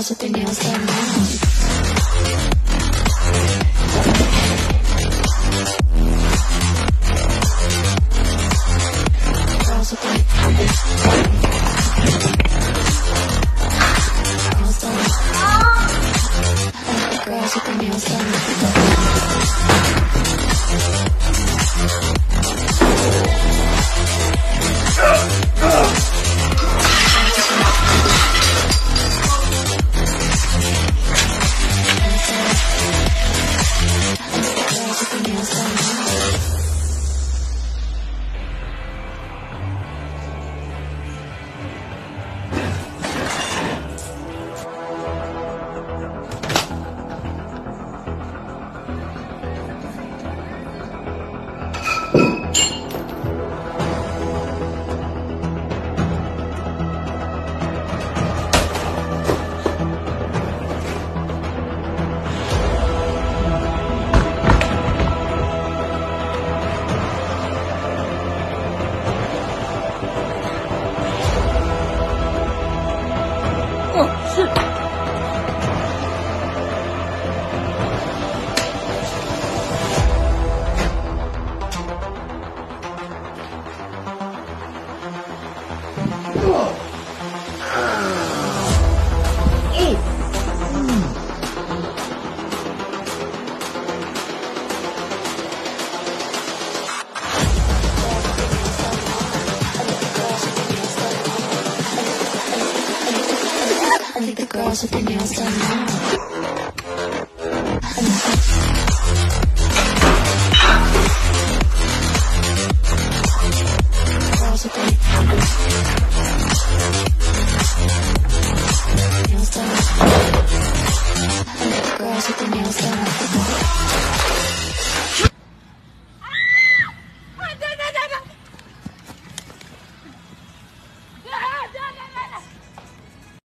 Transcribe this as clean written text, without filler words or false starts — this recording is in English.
girls with their nails done now. Girls with their nails done. I like the girls with their nails done. I think the girls with their nails done now. Girls with their nails done. I think the girls with their nails done.